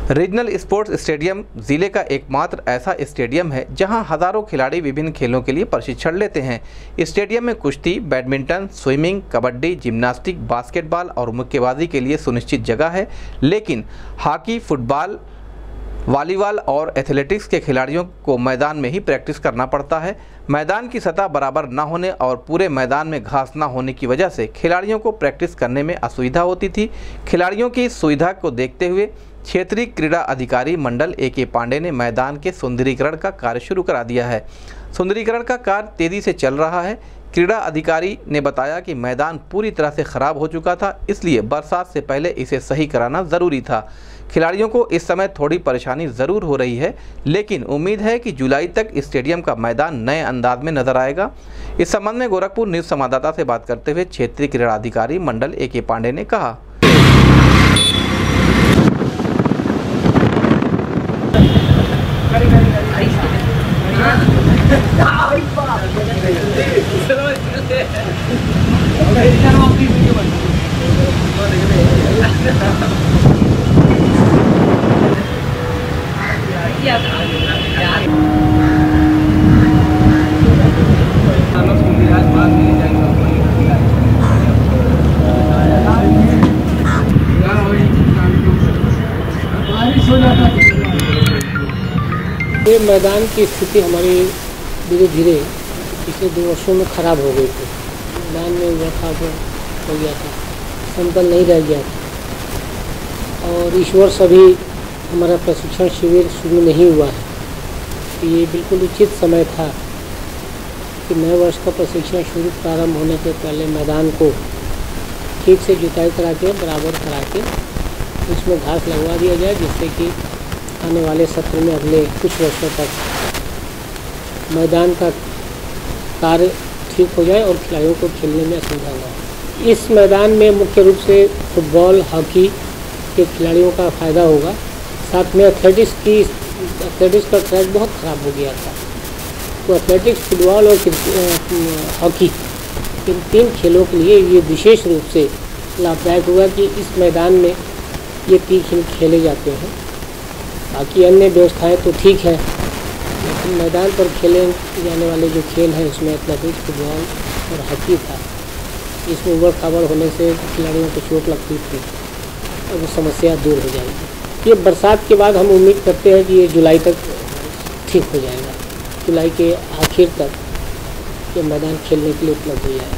Regional sports stadium जिले का एकमात्र ऐसा स्टेडियम है जहां हजारों खिलाड़ी विभिन्न खेलों के लिए प्रशिक्षण लेते हैं। स्टेडियम में कुश्ती, badminton, swimming, kabaddi, gymnastics, basketball और मुक्केबाजी के लिए सुनिश्चित जगह है, लेकिन हॉकी, फुटबॉल, वॉलीबॉल और एथलेटिक्स के खिलाड़ियों को मैदान में ही प्रैक्टिस करना पड़ता है। मैदान की सतह बराबर न होने और पूरे मैदान में घास न होने की वजह से खिलाड़ियों को प्रैक्टिस करने में असुविधा होती थी। खिलाड़ियों की सुविधा को देखते हुए क्षेत्रीय क्रीड़ा अधिकारी मंडल A.K. पांडे ने मैदान के सुंदरीकरण का कार्य शुरू करा दिया है। सुंदरीकरण का कार्य तेजी से चल रहा है। क्रीड़ा अधिकारी ने बताया कि मैदान पूरी तरह से खराब हो चुका था, इसलिए बरसात से पहले इसे सही कराना ज़रूरी था। खिलाड़ियों को इस समय थोड़ी परेशानी ज़रूर हो रही है, लेकिन उम्मीद है कि जुलाई तक स्टेडियम का मैदान नए अंदाज में नजर आएगा। इस संबंध में गोरखपुर न्यूज़ संवाददाता से बात करते हुए क्षेत्रीय क्रीड़ा अधिकारी मंडल A.K. पांडे ने कहा, ये मैदान की स्थिति हमारी धीरे धीरे पिछले 2 वर्षों में ख़राब हो गई थी। मैदान में उबड़-खाबड़ हो गया था, समतल नहीं रह गया था और इस वर्ष अभी हमारा प्रशिक्षण शिविर शुरू नहीं हुआ है। तो ये बिल्कुल उचित समय था कि नए वर्ष का प्रशिक्षण शुरू प्रारंभ होने के पहले मैदान को ठीक से जुताई करा के बराबर करा के उसमें घास लगवा दिया जाए, जिससे कि आने वाले सत्र में अगले कुछ वर्षों तक मैदान का कार्य ठीक हो जाए और खिलाड़ियों को खेलने में असुविधा न हो। इस मैदान में मुख्य रूप से फुटबॉल, हॉकी के खिलाड़ियों का फ़ायदा होगा। साथ में एथलेटिक्स का ट्रैक बहुत ख़राब हो गया था, तो एथलेटिक्स, फुटबॉल और हॉकी इन 3 खेलों के लिए ये विशेष रूप से लाभदायक हुआ कि इस मैदान में ये 3 खेल खेले जाते हैं। बाकी अन्य व्यवस्थाएं तो ठीक है, लेकिन मैदान पर खेले जाने वाले जो खेल हैं उसमें एथलेटिक्स, फुटबॉल और हॉकी था। इसमें उबड़-खाबड़ होने से खिलाड़ियों को चोट लगती थी और वो समस्या दूर हो जाएगी। ये बरसात के बाद हम उम्मीद करते हैं कि ये जुलाई तक ठीक हो जाएगा। जुलाई के आखिर तक ये मैदान खेलने के लिए उपलब्ध हो जाएगा।